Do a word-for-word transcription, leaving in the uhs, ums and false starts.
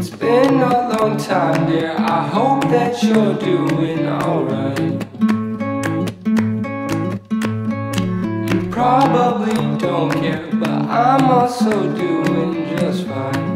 It's been a long time, dear. I hope that you're doing alright. You probably don't care, but I'm also doing just fine.